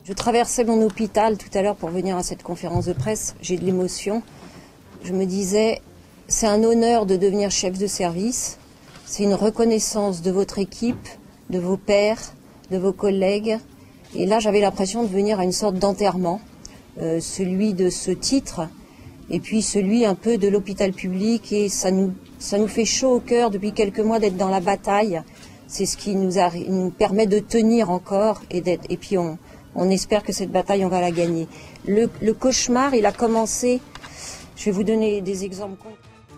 Je traversais mon hôpital tout à l'heure pour venir à cette conférence de presse. J'ai de l'émotion. Je me disais, c'est un honneur de devenir chef de service. C'est une reconnaissance de votre équipe, de vos pairs, de vos collègues. Et là, j'avais l'impression de venir à une sorte d'enterrement, celui de ce titre, et puis celui un peu de l'hôpital public. Et ça nous fait chaud au cœur depuis quelques mois d'être dans la bataille. C'est ce qui nous permet de tenir encore et puis on espère que cette bataille, on va la gagner. Le cauchemar, il a commencé, je vais vous donner des exemples concrets.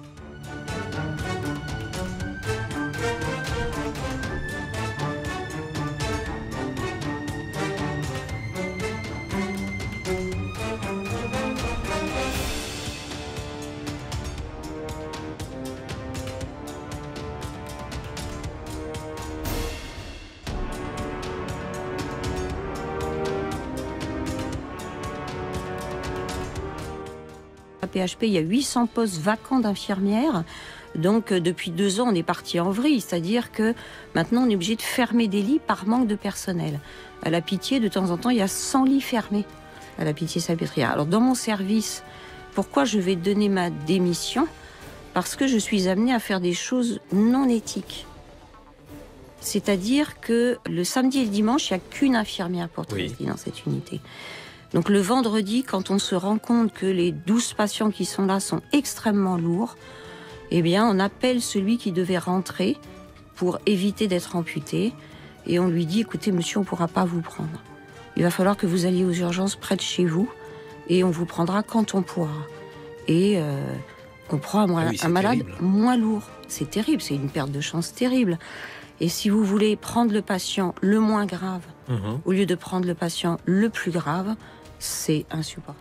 À PHP, il y a 800 postes vacants d'infirmières. Donc, depuis 2 ans, on est parti en vrille. C'est-à-dire que maintenant, on est obligé de fermer des lits par manque de personnel. À la Pitié, de temps en temps, il y a 100 lits fermés à la Pitié-Salpêtrière. Alors, dans mon service, pourquoi je vais donner ma démission? Parce que je suis amenée à faire des choses non éthiques. C'est-à-dire que le samedi et le dimanche, il n'y a qu'une infirmière pour travailler dans cette unité. Donc le vendredi, quand on se rend compte que les 12 patients qui sont là sont extrêmement lourds, eh bien on appelle celui qui devait rentrer pour éviter d'être amputé et on lui dit, écoutez monsieur, on ne pourra pas vous prendre. Il va falloir que vous alliez aux urgences près de chez vous et on vous prendra quand on pourra. Et on prend un malade moins lourd. C'est terrible, c'est une perte de chance terrible. Et si vous voulez prendre le patient le moins grave, au lieu de prendre le patient le plus grave, c'est insupportable.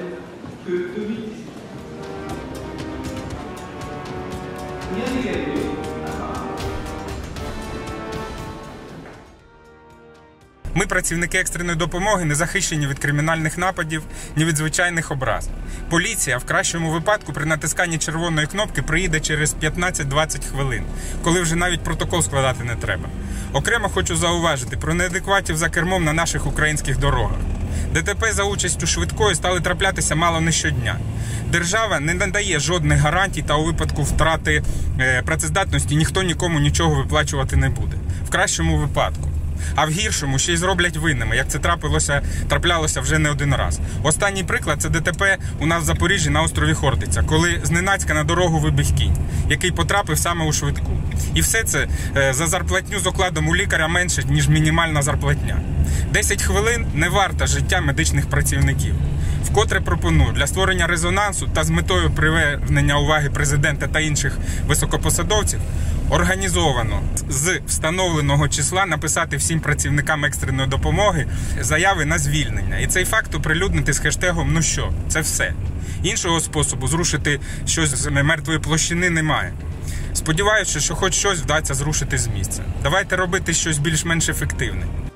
Ми, працівники екстреної допомоги, не захищені від кримінальних нападів, ні від звичайних образ. Поліція, в кращому випадку, при натисканні червоної кнопки приїде через 15-20 хвилин, коли вже навіть протокол складати не треба. Окремо хочу зауважити про неадекватів за кермом на наших українських дорогах. ДТП за участю швидкої стали траплятися мало не щодня. Держава не надає жодних гарантій та у випадку втрати працездатності ніхто нікому нічого виплачувати не буде. В кращому випадку. А в гіршому ще й зроблять винними, як це траплялося вже не один раз. Останній приклад – це ДТП у нас в Запоріжжі на острові Хортиця, коли зненацька на дорогу вибіг кінь, який потрапив саме у швидку. І все це за зарплатню з окладом у лікаря менше, ніж мінімальна зарплатня. 10 хвилин не варта життя медичних працівників. Вкотре пропоную для створення резонансу та з метою привернення уваги президента та інших високопосадовців організовано з встановленого числа написати всім працівникам екстреної допомоги заяви на звільнення. І цей факт оприлюднити з хештегом «Ну що?». Це все. Іншого способу зрушити щось з мертвої площини немає. Сподіваюся, що хоч щось вдасться зрушити з місця. Давайте робити щось більш-менш ефективне.